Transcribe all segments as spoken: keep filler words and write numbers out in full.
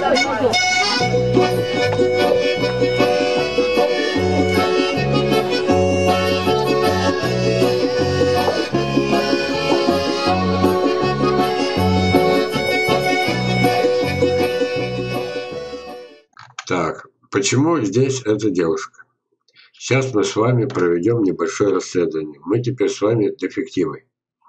Так, почему здесь эта девушка? Сейчас мы с вами проведем небольшое расследование. Мы теперь с вами детективы.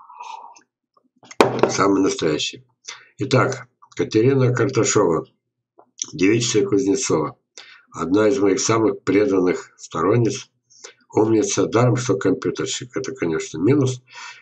Самые настоящие. Итак, Катерина Карташова, девичья Кузнецова. Одна из моих самых преданных сторонниц. Умница, даром, что компьютерщик. Это, конечно, минус.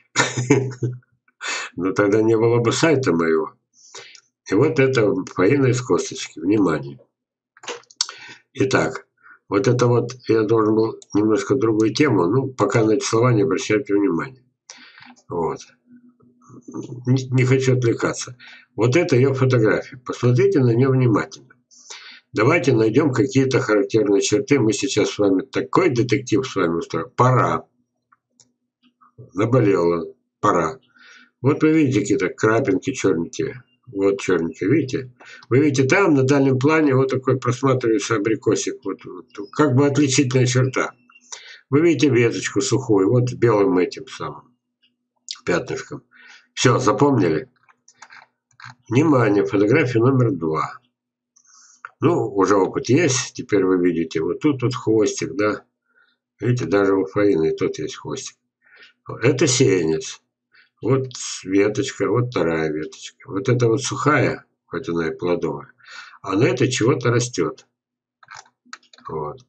Но тогда не было бы сайта моего. И вот это Фаина из Косточки. Внимание. Итак, вот это вот, я должен был немножко другую тему, ну, пока на эти слова не обращайте внимания. Вот. Не, не хочу отвлекаться. Вот это ее фотография. Посмотрите на нее внимательно. Давайте найдем какие-то характерные черты. Мы сейчас с вами такой детектив с вами устроим. Пора. Наболело. Пора. Вот вы видите какие-то крапинки черненькие. Вот черненькие, видите? Вы видите, там на дальнем плане вот такой просматривается абрикосик. Вот, вот, как бы отличительная черта. Вы видите веточку сухую, вот с белым этим самым пятнышком. Все, запомнили? Внимание, фотография номер два. Ну, уже опыт есть. Теперь вы видите, вот тут вот хвостик, да? Видите, даже у Фаины и тут есть хвостик. Это сеянец. Вот веточка, вот вторая веточка. Вот это вот сухая, хоть она и плодовая, а на это чего-то растет. Вот.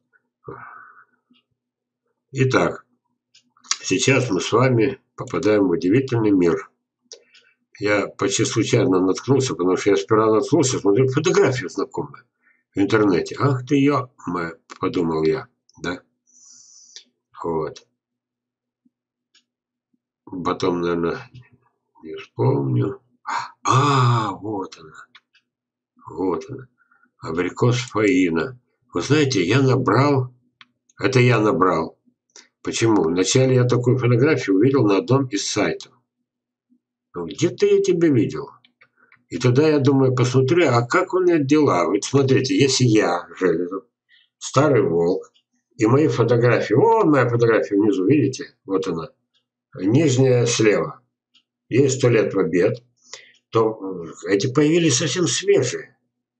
Итак, сейчас мы с вами попадаем в удивительный мир. Я почти случайно наткнулся, потому что я сперва наткнулся, смотрю, фотография знакомая в интернете. Ах ты ё, подумал я, да? Вот. Потом, наверное, не вспомню. А, вот она. Вот она. Абрикос Фаина. Вы знаете, я набрал. Это я набрал. Почему? Вначале я такую фотографию увидел на одном из сайтов. Ну, где-то я тебя видел. И тогда я думаю, посмотрю, а как у меня дела? Вот смотрите, если я, Железов, старый волк, и мои фотографии, вон моя фотография внизу, видите? Вот она. Нижняя слева. Ей сто лет в обед, то эти появились совсем свежие.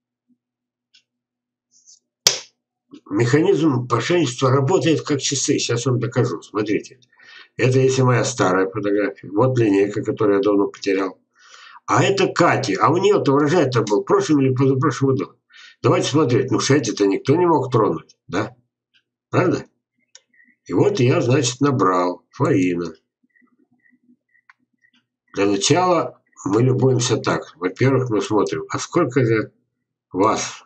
Механизм мошенничества работает как часы. Сейчас вам докажу. Смотрите. Это если моя старая фотография. Вот линейка, которую я давно потерял. А это Кати. А у нее-то урожай-то был в прошлом или позапрошлом году. Давайте смотреть. Ну, шети-то никто не мог тронуть. Да? Правда? И вот я, значит, набрал. Фаина. Для начала мы любуемся так. Во-первых, мы смотрим, а сколько же вас,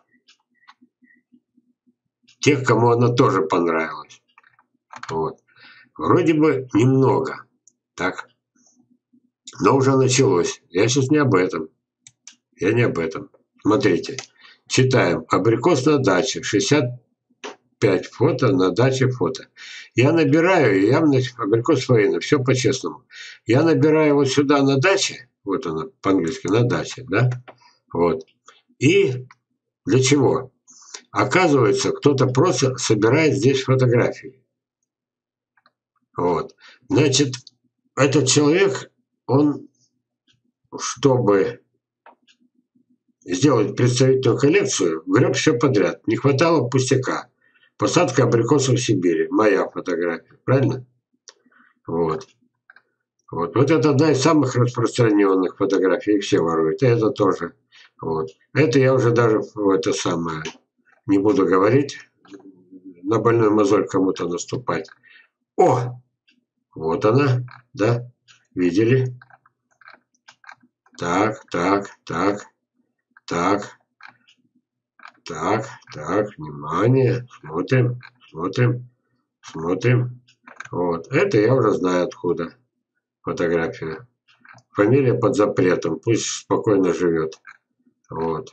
тех, кому она тоже понравилась. Вот. Вроде бы немного. Так. Но уже началось. Я сейчас не об этом. Я не об этом. Смотрите. Читаем. Абрикос на даче. шестьдесят пять фото на даче фото. Я набираю, явно абрикос Фаина. Все по-честному. Я набираю вот сюда на даче. Вот она по-английски на даче. Да? Вот. И для чего? Оказывается, кто-то просто собирает здесь фотографии. Вот. Значит, этот человек, он, чтобы сделать представительную коллекцию, греб все подряд. Не хватало пустяка. Посадка абрикосов в Сибири. Моя фотография. Правильно? Вот. Вот. Вот это одна из самых распространенных фотографий. Их все воруют. И это тоже. Вот. Это я уже даже в это самое не буду говорить. На больной мозоль кому-то наступать. О! Вот она. Да? Видели? Так, так, так. Так. Так, так, внимание, смотрим, смотрим, смотрим. Вот, это я уже знаю откуда фотография. Фамилия под запретом, пусть спокойно живет. Вот.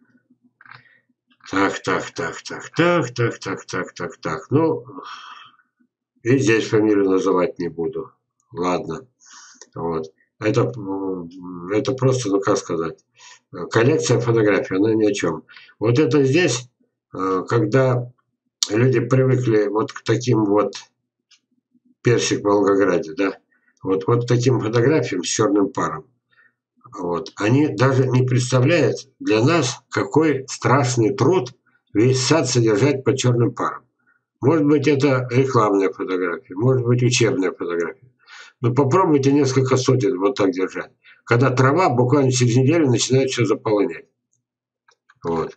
Так, так, так, так, так, так, так, так, так, так. Ну, и здесь фамилию называть не буду. Ладно. Вот. Это, это просто, ну как сказать, коллекция фотографий, она ни о чем. Вот это здесь, когда люди привыкли вот к таким вот, персик в Волгограде, да, вот, вот таким фотографиям с черным паром, вот, они даже не представляют для нас, какой страшный труд весь сад содержать под черным паром. Может быть, это рекламная фотография, может быть, учебная фотография. Но попробуйте несколько сотен вот так держать. Когда трава буквально через неделю начинает все заполнять. Вот.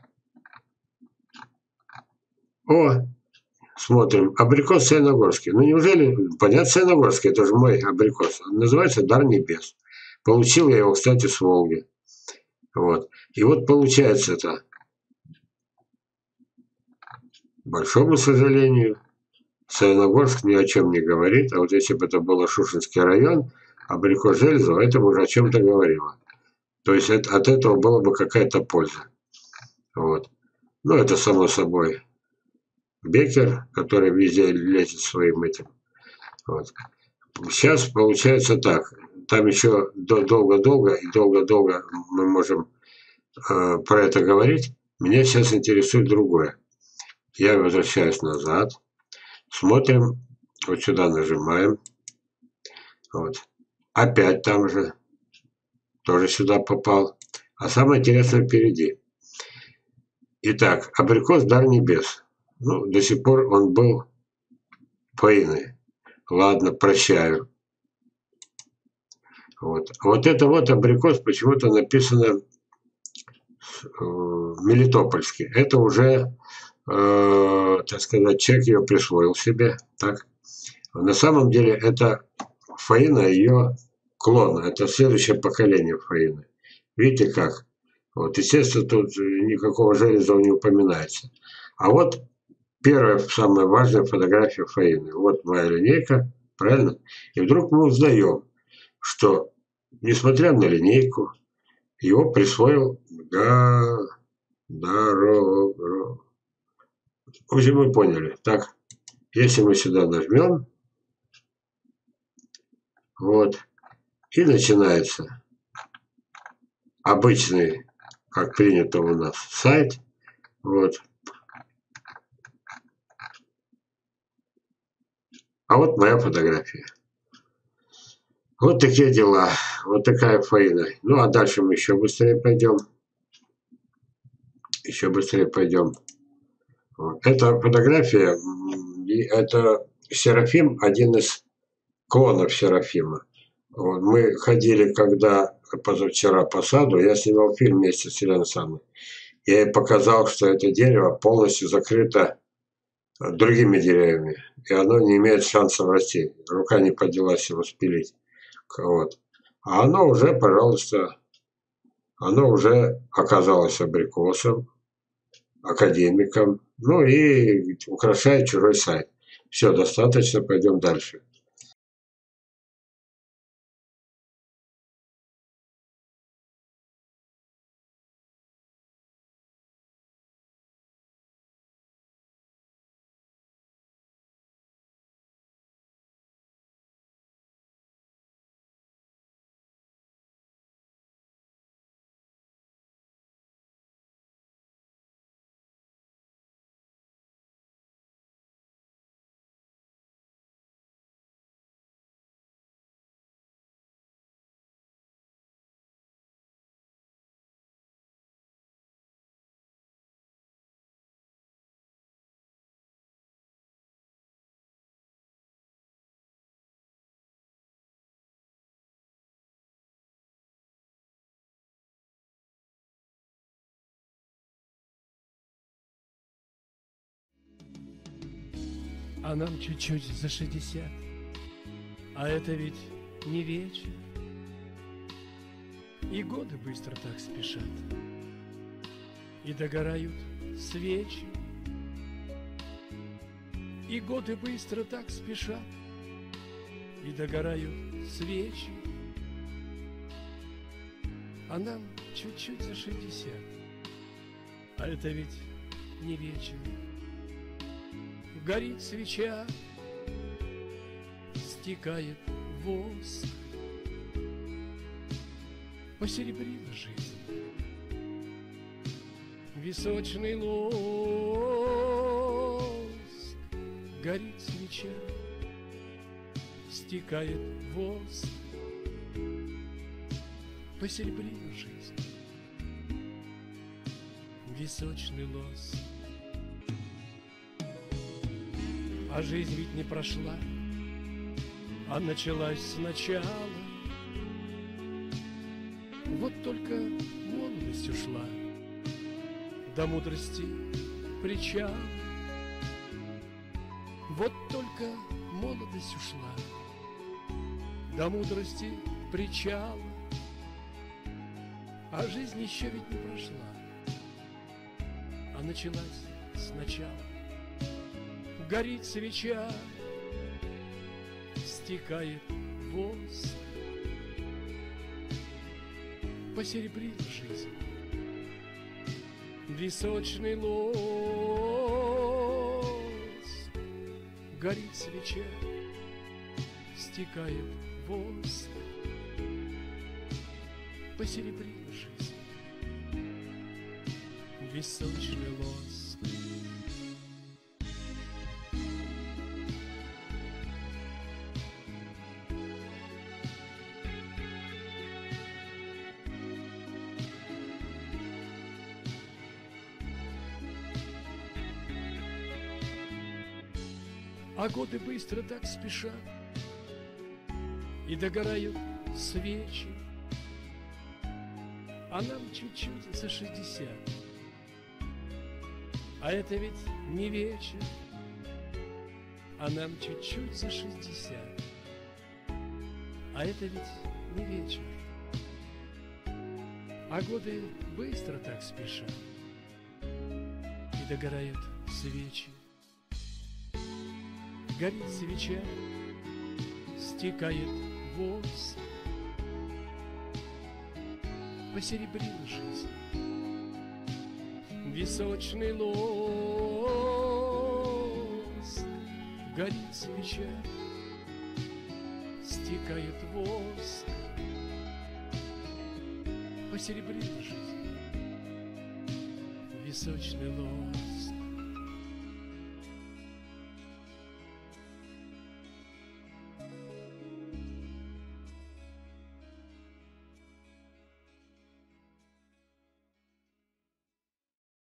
О, смотрим. Абрикос Саяногорский. Ну неужели, понятно, Саяногорский, это же мой абрикос. Он называется «Дар небес». Получил я его, кстати, с Волги. Вот. И вот получается это, к большому сожалению, Саяногорск ни о чем не говорит. А вот если бы это был Шушинский район, абрикос Жельзова, это бы уже о чем-то говорило. То есть это, от этого была бы какая-то польза. Вот. Ну, это само собой Беккер, который везде лезет своим этим. Вот. Сейчас получается так. Там еще долго-долго и долго-долго мы можем э, про это говорить. Меня сейчас интересует другое. Я возвращаюсь назад. Смотрим. Вот сюда нажимаем. Вот. Опять там же. Тоже сюда попал. А самое интересное впереди. Итак, абрикос «Дар небес». Ну, до сих пор он был фаиной. Ладно, прощаю. Вот. Вот это вот абрикос почему-то написано э, мелитопольский. Это уже, э, так сказать, человек ее присвоил себе. Так? На самом деле это фаина, ее клон. Это следующее поколение фаины. Видите как? Вот, естественно, тут никакого железа не упоминается. А вот первая, самая важная фотография фаины. Вот моя линейка, правильно? И вдруг мы узнаем, что, несмотря на линейку, его присвоил Га... Даро... В общем, мы поняли. Так, если мы сюда нажмем, вот, и начинается обычный, как принято у нас, сайт, вот. А вот моя фотография. Вот такие дела. Вот такая фаина. Ну, а дальше мы еще быстрее пойдем. Еще быстрее пойдем. Вот. Эта фотография, это Серафим, один из клонов Серафима. Вот. Мы ходили, когда позавчера по саду, я снимал фильм вместе с Еленой Александровной. Я ей показал, что это дерево полностью закрыто другими деревьями, и оно не имеет шансов расти. Рука не поднялась его спилить. Вот. А оно уже, пожалуйста, оно уже оказалось абрикосом, академиком, ну и украшает чужой сайт. Все, достаточно, пойдем дальше. А нам чуть-чуть за шестьдесят, а это ведь не вечер. И годы быстро так спешат, и догорают свечи. И годы быстро так спешат, и догорают свечи. А нам чуть-чуть за шестьдесят, а это ведь не вечер. Горит свеча, стекает воск, посеребрила жизнь. Височный лоск, горит свеча, стекает воск, посеребрила жизнь. Височный лоск. А жизнь ведь не прошла, а началась сначала. Вот только молодость ушла, до мудрости причал. Вот только молодость ушла, до мудрости причал. А жизнь еще ведь не прошла, а началась сначала. Горит свеча, стекает воск, посеребрила жизнь. Височный лоск, горит свеча, стекает воск, посеребрила жизнь. Височный лоск. А годы быстро так спешат, и догорают свечи, а нам чуть-чуть за шестьдесят. А это ведь не вечер, а нам чуть-чуть за шестьдесят. А это ведь не вечер, а годы быстро так спешат, и догорают свечи. Горит свеча, стекает воск, посеребрила жизнь. Височный лоск, горит свеча, стекает воск, посеребрила жизнь. Височный лоск.